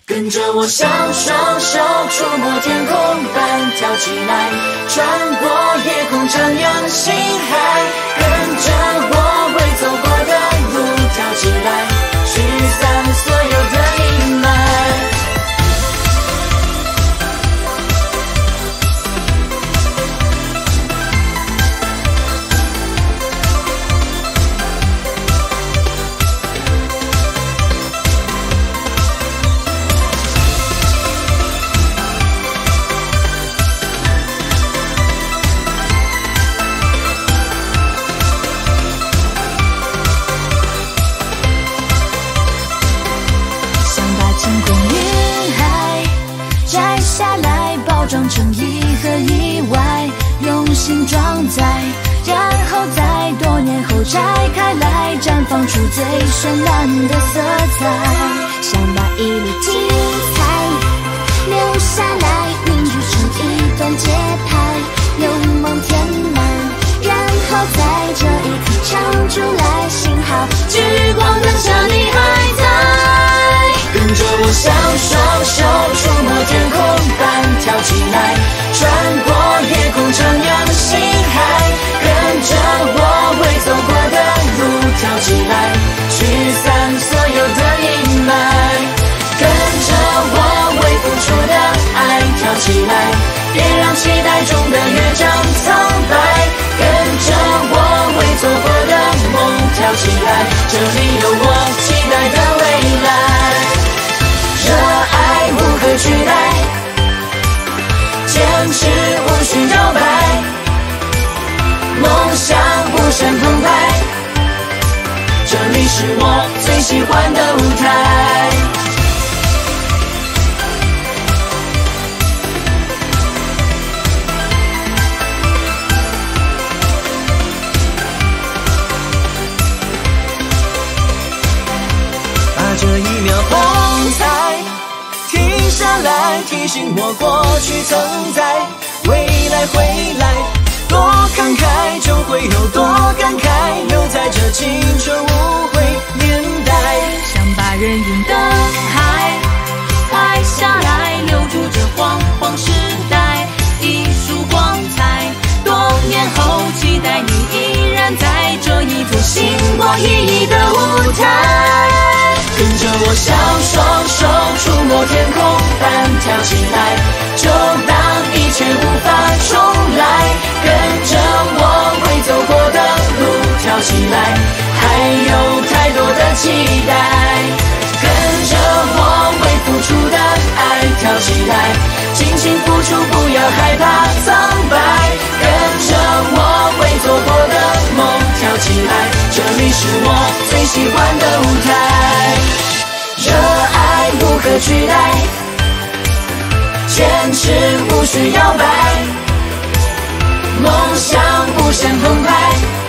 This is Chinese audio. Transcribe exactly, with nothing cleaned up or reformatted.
跟着我像双手触摸天空般跳起来，穿过夜空徜徉星海，跟着我为走过的路跳起来，驱散所有的阴霾。装成一盒意外，用心装载，然后在多年后拆开来，绽放出最绚烂的色彩。想把一路精彩留下来，凝聚成一段节拍，用梦填满，然后在这一刻唱出来，幸好聚光灯下你还在。跟着我像双手触摸天空般跳起来，穿过夜空徜徉星海，跟着我为走过的路跳起来，驱散所有的阴霾。跟着我为付出的爱跳起来，别让期待中的乐章苍白。跟着我为走过的梦跳起来，这里有我期待的未来。热爱无可取代，坚持无需摇摆，梦想无限澎湃，这里是我最喜欢的舞台。把这一秒风采停下来，提醒我过去曾在，未来回来，多慷慨就会有多感慨，留在这青春无悔年代。 想把人影的海拍下来，留住这煌煌时代，一束光彩。多年后期待你依然在这一座星光熠熠的舞台。 跟着我像双手触摸天空般跳起来，就当一切无法重来。跟着我为走过的路跳起来，还有太多的期待。跟着我为付出的爱跳起来，尽情付出不要害怕苍白。跟着我为走过的梦跳起来，这里是我最喜欢的舞台。热爱无可取代，坚持无需摇摆，梦想无限澎湃，